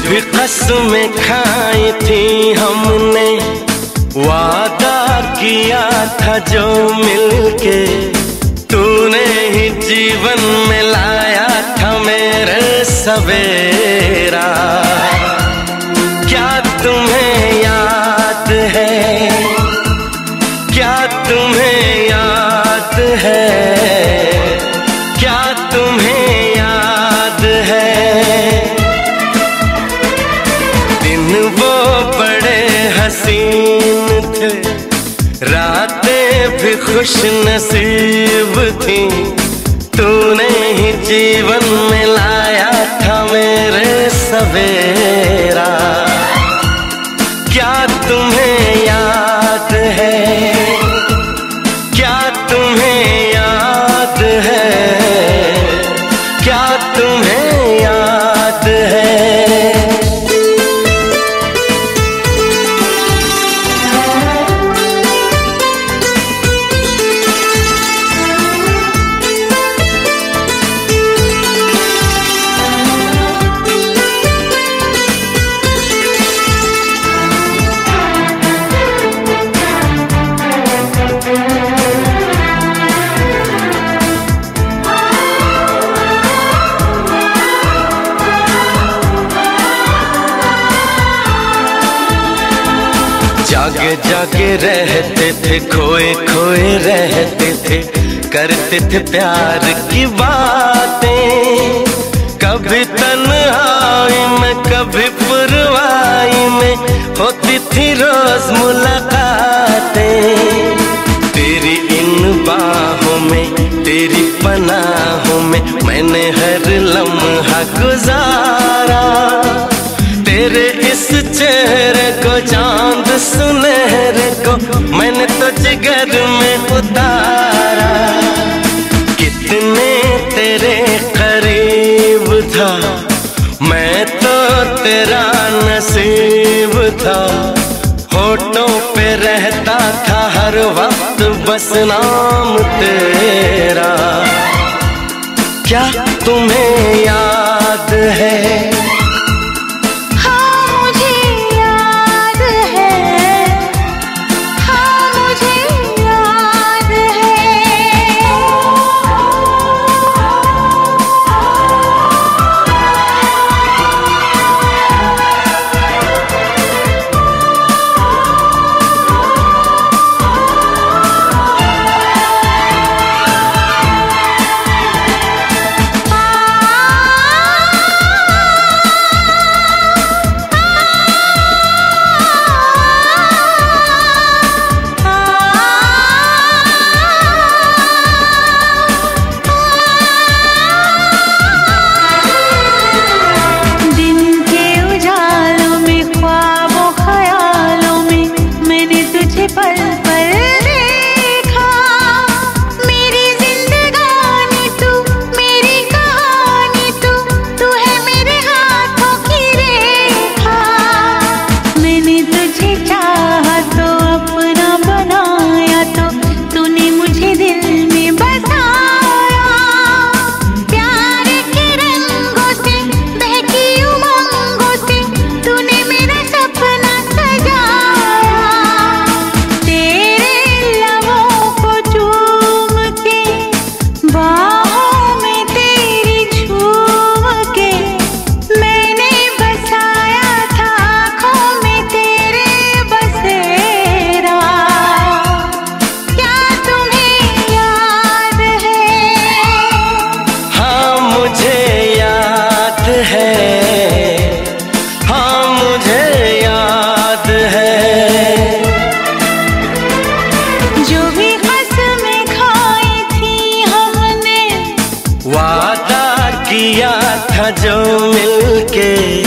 भी कसमें खाई थी हमने, वादा किया था जो मिलके, तूने ही जीवन में लाया था मेरे सवेरा। क्या तुम्हें याद है, क्या तुम्हें याद है, क्या तुम्हें याद है, दिन वो बड़े हसीन थे, रातें भी खुश नसीब थी, तूने ही जीवन में लाया था मेरे सवेरा। क्या तुम्हें याद है, क्या तुम्हें याद है, क्या तुम्हें याद है। जागे जागे रहते थे, खोए खोए रहते थे, करते थे प्यार की बातें, कभी तन्हाई में कभी पुरवाई में होती थी रोज मुलाकातें। तेरी इन बाहों में, तेरी पनाहों में मैंने हर लम्हा गुजारा, तेरे इस चेहरे को चांद सुनहरे को मैंने तो जिगर में उतारा। कितने तेरे करीब था, मैं तो तेरा नसीब था, होठों पे रहता था हर वक्त बस नाम तेरा। क्या तुम्हें याद है, वादा किया था जो मिलके,